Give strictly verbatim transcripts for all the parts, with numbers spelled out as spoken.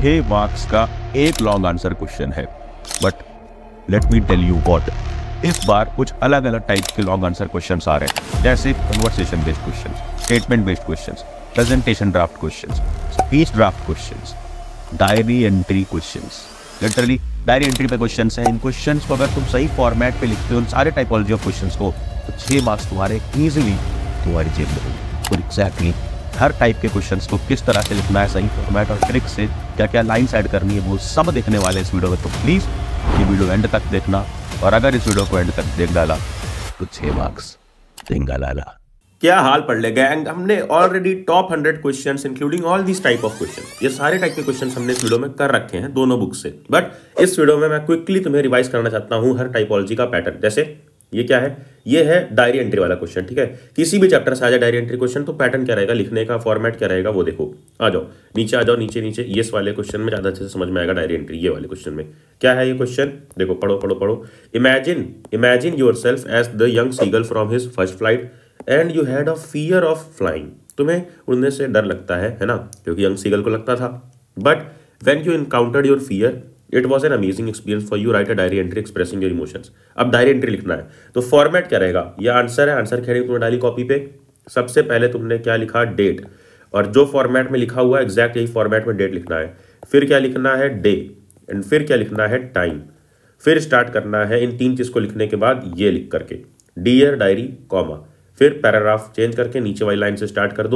छह मार्क्स का एक लॉन्ग आंसर क्वेश्चन है। But let me tell you what, इस बार कुछ अलग अलग टाइप के लॉन्ग आंसर क्वेश्चंस आ रहे हैं, जैसे conversation based questions, statement based questions, presentation draft questions, speech draft questions, diary entry questions. Literally diary entry पे क्वेश्चंस हैं। इन क्वेश्चंस को अगर तुम सही फॉर्मेट पे लिखते हो, उन सारे टाइपोलॉजी ऑफ क्वेश्चंस को, तो छह मार्क्स तुम्हारे इजीली तुम्हारी जेब में होंगे। और एग्जैक्टली हर टाइप के क्वेश्चंस को किस तरह से लिखना है, सही फॉर्मेट और ट्रिक से क्या क्या लाइन्स ऐड करनी है, वो सब देखने वाले इस वीडियो में। तो प्लीज़ ये वीडियो एंड तक देखना, और अगर इस वीडियो को एंड तक देख डाला तो छह मार्क्स देंगा लाला। क्या हाल पढ़ ले गैंग, हमने already top hundred questions including all this type of question, ये सारे टाइप के क्वेश्चंस हमने इस वीडियो में कर रखे हैं दोनों बुक से। बट इस वीडियो में मैं क्विकली तुम्हें रिवाइज करना चाहता हूं हर टाइपोलॉजी का पैटर्न। जैसे ये क्या है, ये है डायरी एंट्री वाला क्वेश्चन, ठीक है। किसी भी चैप्टर से आ जाए डायरी एंट्री क्वेश्चन, तो पैटर्न क्या रहेगा, लिखने का फॉर्मेट क्या रहेगा वो देखो। आ जाओ नीचे, आ जाओ नीचे नीचे। ये वाले क्वेश्चन में ज्यादा अच्छे से समझ में आएगा डायरी एंट्री। ये वाले क्वेश्चन में क्या है, ये क्वेश्चन देखो, पढ़ो पढ़ो पढ़ो। Imagine imagine yourself as the young seagull from his first flight and you had a fear of flying. तुम्हें उड़ने से डर लगता है है ना, क्योंकि यंग सीगल को लगता था। But when you encountered your fear it was an amazing experience for you, right a diary entry expressing your emotions. अब डायरी एंट्री लिखना है, तो फॉर्मेट क्या रहेगा, ये आंसर है, आंसर क्या तुमने डाली कॉपी पे। सबसे पहले तुमने क्या लिखा, डेट, और जो फॉर्मेट में लिखा हुआ है एग्जैक्ट यही फॉर्मेट में डेट लिखना है। फिर क्या लिखना है, डे, एंड फिर क्या लिखना है, टाइम। फिर स्टार्ट करना है इन तीन चीज को लिखने के बाद ये लिख करके, डियर डायरी कॉमा, फिर पैराग्राफ चेंज करके नीचे वाली लाइन से स्टार्ट कर दो,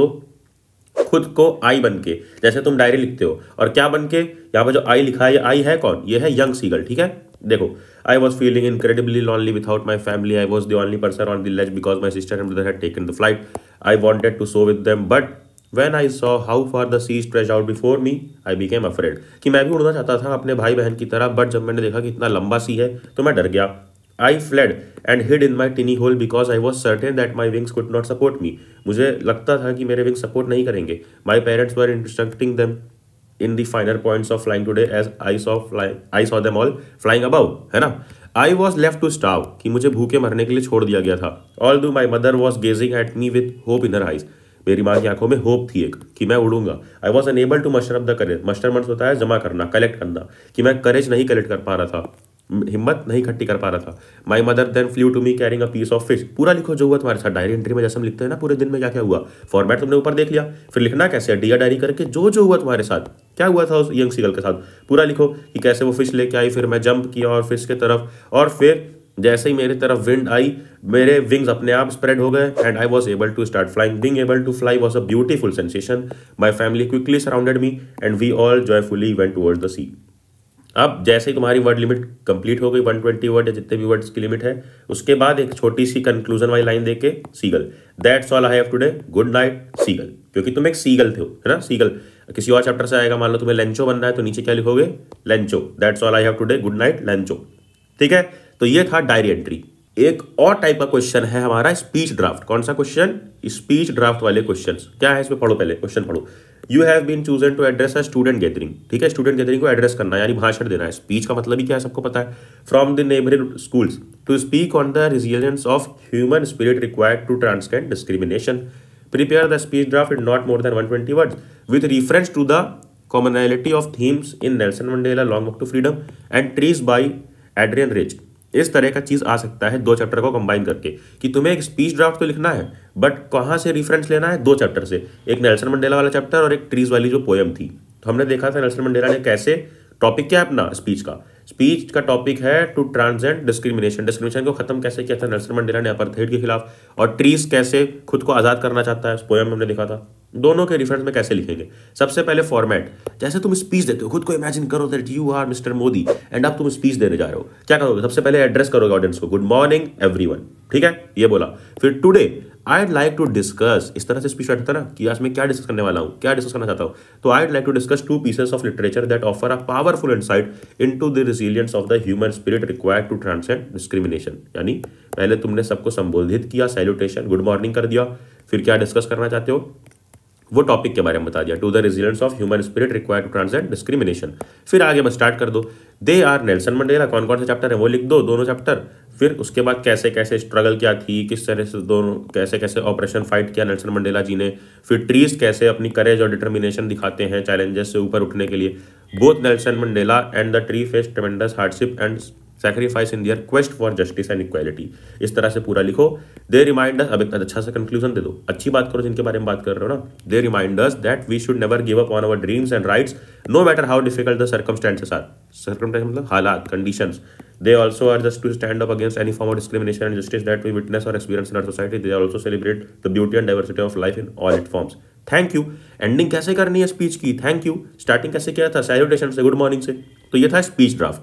खुद को आई बन के, जैसे तुम डायरी लिखते हो। और क्या बन के, यहाँ पर जो आई लिखा है, ये आई है कौन, ये है यंग सीगल, ठीक है। देखो, I was feeling incredibly lonely without my family, I was the only person on the ledge because my sister and brother had taken the flight, I wanted to so with them but when I saw how far the sea stretch out before me I became afraid. कि मैं भी उड़ना चाहता था अपने भाई बहन की तरह, बट जब मैंने देखा कि इतना लंबा सी है तो मैं डर गया। I fled and hid in my tiny hole because I was certain that my wings could not support me. मुझे लगता था कि मेरे wings support नहीं करेंगे। My parents were instructing them in the finer points of flying today as I saw flying, I saw them all flying above, है ना। I was left to starve, कि मुझे भूखे मरने के लिए छोड़ दिया गया था। Although my mother was gazing at me with hope in her eyes. मेरी माँ की आंखों में होप थी एक, कि मैं उड़ूंगा। I was unable to muster up the courage. muster मतलब होता है जमा करना, कलेक्ट करना, कि मैं करेज नहीं कलेक्ट कर पा रहा था, हिम्मत नहीं इकट्ठी कर पा रहा था। My mother then flew to me carrying a piece of fish. पूरा लिखो जो हुआ तुम्हारे साथ डायरी एंट्री में, जैसे हम लिखते हैं ना पूरे दिन में क्या क्या हुआ, फॉर्मेट तुमने ऊपर देख लिया। फिर लिखना कैसे, डियर डायरी करके जो जो हुआ तुम्हारे साथ, क्या हुआ था उस यंग सीगल के साथ, पूरा लिखो कि कैसे वो फिश लेके आई, फिर मैं जंप किया और फिश के तरफ, और फिर जैसे ही मेरे तरफ विंड आई मेरे विंग्स अपने आप स्प्रेड हो गए and I was able to start flying. Being able to fly was a beautiful sensation. My family quickly surrounded me and we all joyfully went towards the sea. अब जैसे ही तुम्हारी word limit complete हो गई, one twenty word या जितने भी words की limit है, उसके बाद एक छोटी सी कंक्लूजन वाली लाइन देके, seagull, that's all I have today, good night seagull. क्योंकि तुम एक सीगल थे, है ना, सीगल। किसी और चैप्टर से आएगा, मान लो तुम्हें लेंचो बनना है, तो नीचे क्या लिखोगे, Lencho, that's all I have today, good night Lencho, ठीक है। तो ये था डायरी एंट्री। एक और टाइप का क्वेश्चन है हमारा स्पीच ड्राफ्ट। कौन सा क्वेश्चन, स्पीच ड्राफ्ट वाले क्वेश्चंस। क्या है इसमें, पढ़ो पहले क्वेश्चन पढ़ो। You have been chosen to address a student gathering, ठीक है, स्टूडेंट गैदरिंग को एड्रेस करना यानी भाषण देना है। स्पीच का मतलब ही क्या है सबको पता है, from the neighbourhood schools to speak on the resilience of human spirit required to transcend discrimination. Prepare the speech draft in not more than one twenty words with reference to the commonality of themes in Nelson Mandela, long walk to freedom and trees by Adrian Rich. इस तरह का चीज आ सकता है दो chapter को combine करके, कि तुम्हें एक स्पीच ड्राफ्ट तो लिखना है, बट कहाँ से रेफरेंस लेना है, दो चैप्टर से, एक नेल्सन मंडेला वाला चैप्टर और एक ट्रीज वाली जो पोएम थी। तो हमने देखा था नेल्सन मंडेला ने कैसे, टॉपिक क्या है अपना स्पीच का, स्पीच का टॉपिक है टू ट्रांसजेंड डिस्क्रिमिनेशन, डिस्क्रिमिनेशन को खत्म कैसे किया था नेल्सन मंडेला ने अपार्थाइड के खिलाफ, और ट्रीज कैसे खुद को आजाद करना चाहता है, उस पोएम में हमने देखा था। दोनों के रेफरेंस में कैसे लिखेंगे, सबसे पहले फॉर्मेट, जैसे तुम स्पीच देते हो, खुद को इमेजिन करो that you are mister Modi and अब तुम स्पीच देने जा रहे हो। क्या करोगे, सबसे पहले एड्रेस करोगे ऑडियंस को, गुड मॉर्निंग एवरीवन, ठीक है, ये बोला। फिर today I'd like to discuss, इस तरह से स्पीच स्टार्ट होता है ना, कि आज मैं क्या डिस्कस करने वाला हूँ, क्या डिस्कस करना चाहता हूँ। तो I'd like to discuss two pieces of literature that offer a powerful insight into the resilience of the human spirit required to transcend discrimination। यानी पहले तुमने सबको संबोधित किया, सैल्यूटेशन, गुड मॉर्निंग कर दिया, फिर क्या डिस्कस करना चाहते हो, वो टॉपिक के बारे में बता दिया, to the resilience of human spirit required to transcend discrimination. फिर आगे बस स्टार्ट कर दो, दे आर नेल्सन मंडेला, कौन कौन से चैप्टर है वो लिख दो, दोनों चैप्टर। फिर उसके बाद कैसे कैसे स्ट्रगल क्या थी, किस तरह से दोनों कैसे कैसे ऑपरेशन फाइट किया नेल्सन मंडेला जी ने। फिर ट्रीज कैसे अपनी करेज और डिटर्मिनेशन दिखाते हैं चैलेंजेस से ऊपर उठने के लिए। Both Nelson Mandela and the tree face tremendous hardship and sacrifice in their quest for justice and equality. इस तरह से पूरा लिखो। दे रिमाइंड अस, अब एक अच्छा सा कंक्लूजन दे दो, अच्छी बात करो जिनके बारे में बात कर रहे हो ना। They remind us that we should never give up on our dreams and rights no matter how difficult the circumstances are. Circumstance मतलब हालात, conditions. They also are just to stand up against any form of discrimination and injustice that we witness or experience in our society. They also celebrate the beauty and diversity of life in all its forms. Thank you. Ending कैसे करनी है speech की? Thank you. Starting कैसे किया था? Salutation से, good morning से। तो ये था स्पीच ड्राफ्ट।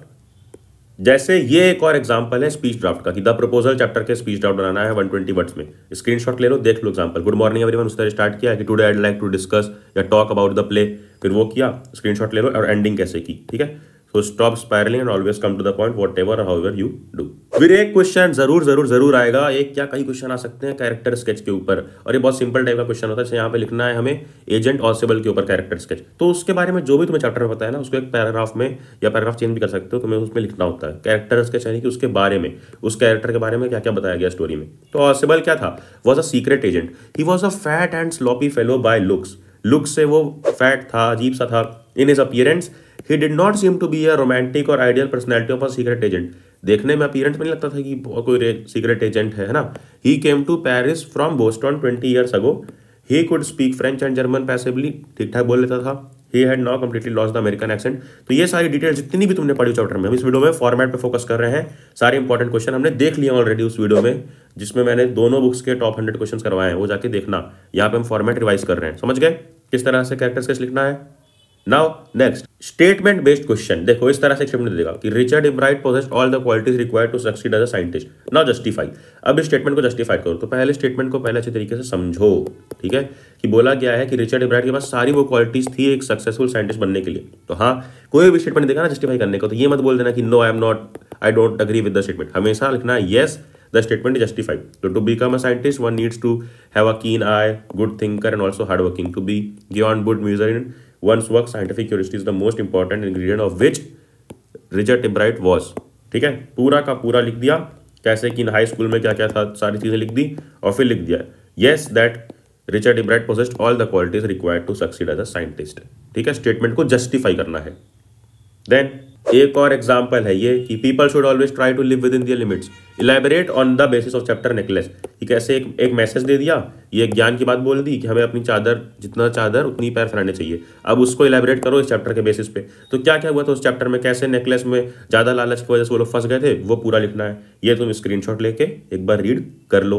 जैसे ये एक और एग्जांपल है स्पीच ड्राफ्ट का कि द प्रपोजल चैप्टर के स्पीच ड्राफ्ट बनाना है वन ट्वेंटी वर्ड्स में। स्क्रीनशॉट ले लो, देख लो एग्जांपल। गुड मॉर्निंग एवरीवन, उस तरह स्टार्ट किया कि today I would like to discuss या टॉक अबाउट द प्ले, फिर वो किया, स्क्रीनशॉट ले लो, और एंडिंग कैसे की। ठीक है, तो stop spiralling and always come to the point whatever और हाउएवर यू डू। फिर एक क्वेश्चन जरूर जरूर जरूर आएगा, एक क्या कई क्वेश्चन आ सकते हैं कैरेक्टर स्केच के ऊपर, और ये बहुत सिंपल टाइप का क्वेश्चन होता है। जैसे यहाँ पे लिखना है हमें एजेंट ऑसिबल के ऊपर कैरेक्टर स्केच, तो उसके बारे में जो भी तुम्हें चैप्टर में पता है ना, उसको एक पैराग्राफ में या पैराग्राफ चेंज भी कर सकते हो, तुम्हें उसमें लिखना होता है कैरेक्टर स्केच, यानी कि उसके बारे में, उस कैरेक्टर के बारे में क्या क्या बताया गया स्टोरी में। तो ऑसिबल क्या था? Was a secret agent. He was a fat and sloppy fellow by looks. Looks से वो फैट था, अजीब सा था। In his appearance he did not seem to be a romantic or ideal personality of a secret agent. देखने में appearance में नहीं लगता था कि कोई सीक्रेट एजेंट है ना। He came to Paris from Boston twenty years ago. He could speak French and German passably. ठीक ठाक बोल लेता था। He had now completely lost the American accent. तो ये सारी डिटेल जितनी भी तुमने पढ़ी चैप्टर में, हम इस वीडियो में फॉर्मेट पे फोकस कर रहे हैं। सारे इंपॉर्टेंट क्वेश्चन हमने देख लिए ऑलरेडी उस वीडियो में, जिसमें मैंने दोनों बुक्स के टॉप हंड्रेड क्वेश्चन करवाए हैं, वो जाके देखना। यहाँ पे हम फॉर्मेट रिवाइज कर रहे हैं। समझ गए किस तरह से कैरेक्टर स्केच लिखना है? Now next, statement based question. देखो इस तरह से स्टेटमेंट देगा कि Richard Ebright possessed all the qualities required to succeed as a scientist. Now justify. अब इस स्टेटमेंट को जस्टिफाई करो। तो पहले स्टेटमेंट को पहले अच्छे तरीके से समझो। ठीक है, कि बोला गया है कि रिचर्ड इब्राइट के पास सारी वो क्वालिटीज थी एक सक्सेसफुल साइंटिस्ट बनने के लिए। तो हाँ, कोई भी स्टेटमेंट देगा ना जस्टिफाई करने को, तो ये मत बोल देना कि no I am not, I don't agree with the statement. हमेशा लिखना है yes the statement is justified. So to become a scientist, one needs to have a keen eye, good thinker, and also hardworking. To be beyond good measure in one's work, scientific curiosity is the most important ingredient of which Richard Ebright was. ठीक है, पूरा का पूरा लिख दिया, कैसे कि high school में क्या क्या था, सारी चीजें लिख दी, और फिर लिख दिया yes that Richard Ebright possessed all the qualities required to succeed as a scientist. ठीक है, स्टेटमेंट को जस्टिफाई करना है। देन एक और एग्जाम्पल है ये कि people should always try to live within their limits. Elaborate on the basis of chapter necklace. कि कैसे एक एक मैसेज दे दिया, ये ज्ञान की बात बोल दी कि हमें अपनी चादर, जितना चादर उतनी पैर फैलाने चाहिए। अब उसको इलेबोरेट करो इस चैप्टर के बेसिस पे। तो क्या क्या हुआ था उस चैप्टर में, कैसे नेकलेस में ज्यादा लालच की वजह से वो लोग फंस गए थे, वो पूरा लिखना है। ये तुम स्क्रीनशॉट लेके एक बार रीड कर लो।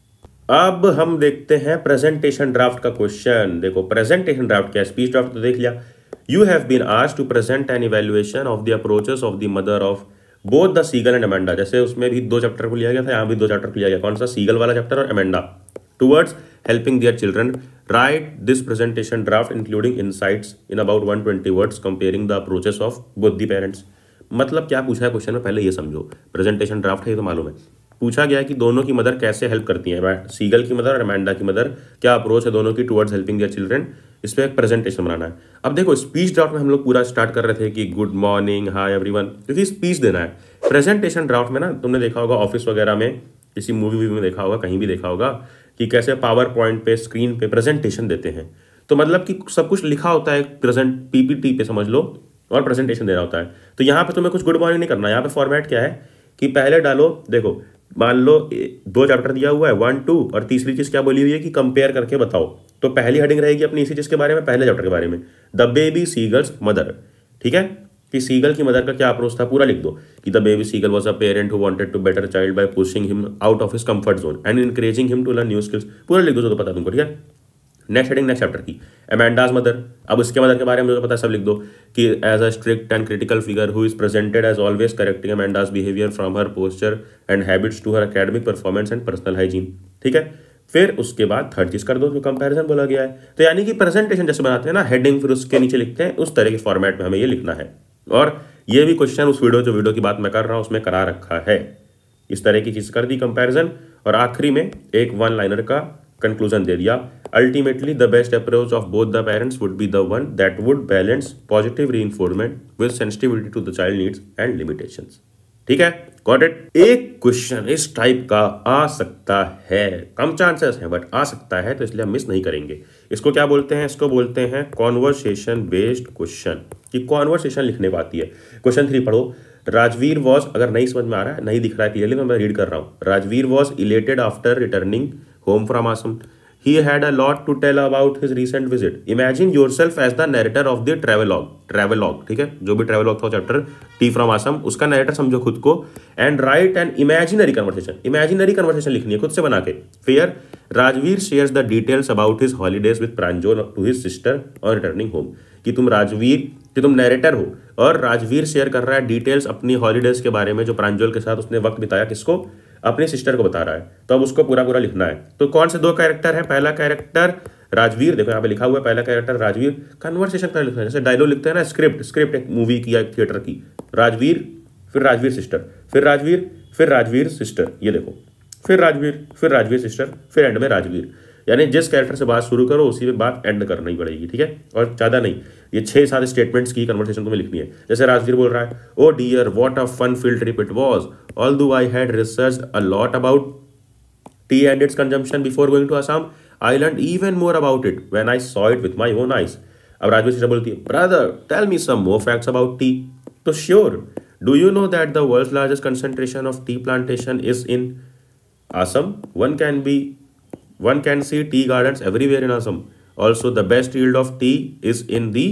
अब हम देखते हैं प्रेजेंटेशन ड्राफ्ट का क्वेश्चन। देखो प्रेजेंटेशन ड्राफ्ट क्या है, स्पीच ड्राफ्ट तो देख लिया। You have been asked to present an evaluation of the approaches of the mother of both the Siegel and Amanda. जैसे उसमें भी दो चैप्टर को लिया गया था, यहाँ भी दो चैप्टर को लिया गया। कौन सा? सीगल वाला चैप्टर और Amanda. Towards helping their children, write this presentation draft including insights in about one twenty words comparing the approaches of both the parents. मतलब क्या पूछा है क्वेश्चन में, पहले ये समझो। प्रेजेंटेशन ड्राफ्ट है ये तो मालूम है। पूछा गया है कि दोनों की मदर कैसे हेल्प करती हैं, सीगल की मदर और अमेंडा की मदर, क्या अप्रोच है दोनों की टुवर्ड्स हेल्पिंग देयर चिल्ड्रन। इस पर एक प्रेजेंटेशन बनाना है। अब देखो स्पीच ड्राफ्ट में हम लोग पूरा स्टार्ट कर रहे थे कि गुड मॉर्निंग, हाय एवरीवन, क्योंकि स्पीच देना है। प्रेजेंटेशन ड्राफ्ट में ना तुमने देखा होगा ऑफिस वगैरह में, किसी मूवी वूवी में देखा होगा, कहीं भी देखा होगा कि कैसे पावर पॉइंट पे, स्क्रीन पे प्रेजेंटेशन देते हैं। तो मतलब कि सब कुछ लिखा होता है प्रेजेंट पीपीटी पे समझ लो, और प्रेजेंटेशन देना होता है। तो यहाँ पे तुम्हें कुछ गुड मॉर्निंग नहीं करना। यहाँ पे फॉर्मेट क्या है कि पहले डालो, देखो मान लो दो चैप्टर दिया हुआ है, वन टू, और तीसरी चीज क्या बोली हुई है कि कंपेयर करके बताओ। तो पहली हेडिंग रहेगी अपनी इसी चीज के बारे में, पहले चैप्टर के बारे में, द बेबी सीगल्स मदर। ठीक है, कि सीगल की मदर का क्या अप्रोच था पूरा लिख दो कि the baby seagull was a parent who wanted to better child by pushing him out of his comfort zone and encouraging him to learn new skills. पूरा लिख दो जो तो पता तुमको। ठीक है, नेक्स्ट हेडिंग नेक्स्ट चैप्टर की, अमेंडाज मदर। अब उसके मदर के बारे में जो पता सब लिख दो कि as a strict and critical figure who is presented as always correcting Amanda's behaviour from her posture and habits to her academic performance and personal hygiene. ठीक है, फिर उसके बाद थर्ड चीज कर दो जो कंपैरिजन बोला गया है। तो यानी कि प्रेजेंटेशन जैसे बनाते हैं ना, हेडिंग फिर उसके नीचे लिखते हैं, उस तरह के फॉर्मेट में हमें ये लिखना है। और ये भी क्वेश्चन उस वीडियो जो वीडियो की बात मैं कर रहा हूँ उसमें करा रखा है। इस तरह की चीज कर दी कंपैरिजन, और आखिरी में एक वन लाइनर का कंक्लूजन दे दिया। Ultimately the best approach of both the parents would be the one that would balance positive reinforcement with sensitivity to the child needs and limitations. ठीक है, गॉट इट। एक क्वेश्चन इस type का आ सकता है, कम चांसेस है बट आ सकता है, तो इसलिए हम मिस नहीं करेंगे। इसको क्या बोलते हैं? इसको बोलते हैं कॉन्वर्सेशन बेस्ड क्वेश्चन। कि कॉन्वर्सेशन लिखने को आती है। क्वेश्चन थ्री पढ़ो, राजवीर वॉज, अगर नहीं समझ में आ रहा है, नहीं दिख रहा है क्लियरली तो मैं रीड कर रहा हूँ। Rajveer was elated after returning home from Assam. He had a lot to tell about his recent visit. Imagine yourself as the narrator of the travelogue. Travelogue, ठीक है, जो भी travelogue था चैप्टर टी फ्रॉम आसम, उसका narrator समझो खुद को, and write an imaginary conversation. Imaginary conversation लिखनी है खुद से बना के। Where Rajveer shares the details about his holidays with Pranjal to his sister on returning home. कि तुम राजवीर, कि तुम नैरेटर हो और राजवीर शेयर कर रहा है डिटेल्स अपनी हॉलीडेज के बारे में जो प्रांजल के साथ उसने वक्त बिताया, किसको, अपनी सिस्टर को बता रहा है। तो अब उसको पूरा पूरा लिखना है। तो कौन से दो कैरेक्टर है, पहला कैरेक्टर राजवीर, देखो यहाँ पे लिखा हुआ है पहला कैरेक्टर राजवीर, कन्वर्सेशन कर लिखना है, जैसे डायलॉग लिखते हैं ना, स्क्रिप्ट स्क्रिप्ट एक मूवी की या एक थिएटर की, राजवीर फिर राजवीर सिस्टर, फिर राजवीर फिर राजवीर सिस्टर, ये देखो, फिर राजवीर फिर राजवीर सिस्टर, फिर एंड में राजवीर। यानी जिस कैरेक्टर से बात शुरू करो उसी पे बात एंड करना ही पड़ेगी, ठीक है, और ज़्यादा नहीं। ये छः सात स्टेटमेंट्स की कन्वर्सेशन तुम्हें लिखनी है। जैसे राजवीर बोल रहा है, oh dear what a fun field trip it was, although I had researched a lot about tea and its consumption before going to Assam, I learned even more about it when I saw it with my own eyes. अब Rajveer sister बोलती है, brother tell me some more facts about tea. तो sure, do you know that the world's largest concentration of tea plantation is in Assam, one can be One can see tea gardens everywhere in Assam. Also, the best yield of tea is in the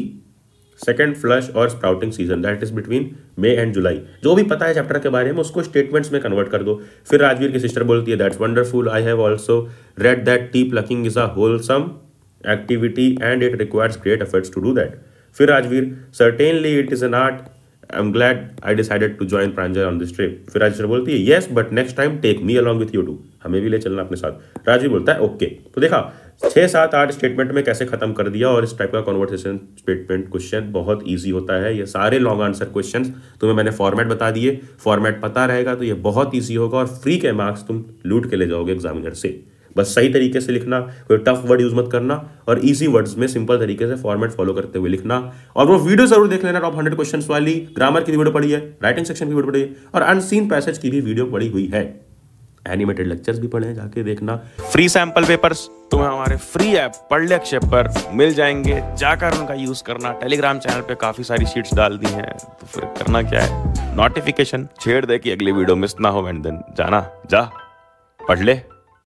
second flush or sprouting season, that is between May and July. जो भी पता है chapter के बारे में उसको statements में convert कर दो। फिर राजवीर की सिस्टर बोलती है, that's wonderful, I have also read that tea plucking is a wholesome activity and it requires great efforts to do that. फिर Rajveer, certainly it is an art, I am glad I decided to join Pranjal on this trip. फिर राजवीर बोलती है, yes but next time take me along with you too, हमें भी ले चलना अपने साथ। राजवीर बोलता है ओके। तो देखा छः सात आठ स्टेटमेंट में कैसे खत्म कर दिया। और इस टाइप का कॉन्वर्सेशन स्टेटमेंट क्वेश्चन बहुत ईजी होता है। ये सारे लॉन्ग आंसर क्वेश्चन तुम्हें मैंने फॉर्मेट बता दिए, फॉर्मेट पता रहेगा तो ये बहुत ईजी होगा और फ्री के मार्क्स तुम लूट के ले जाओगे एग्जामिनर से। बस सही तरीके से लिखना, कोई टफ वर्ड यूज मत करना और इजी वर्ड्स में सिंपल तरीके से फॉर्मेट फॉलो करते हुए लिखना। और वो वीडियो जरूर देख लेना, टॉप हंड्रेड क्वेश्चंस वाली, ग्रामर की वीडियो पड़ी है, राइटिंग सेक्शन की वीडियो पड़ी है और अनसीन पैसेज की भी वीडियो पड़ी हुई है। एनिमेटेड लेक्चर्स भी पढ़े हैं, जाके देखना। फ्री सैंपल पेपर्स तुम्हें हमारे फ्री ऐप पढ़लेक्चर पर मिल जाएंगे, जाकर उनका यूज करना। टेलीग्राम चैनल पे काफी सारी शीट्स डाल दी हैं, तो फिर करना क्या है, नोटिफिकेशन छेड़ दे कि अगली वीडियो मिस ना हो, एंड देन जाना, जा पढ़ ले।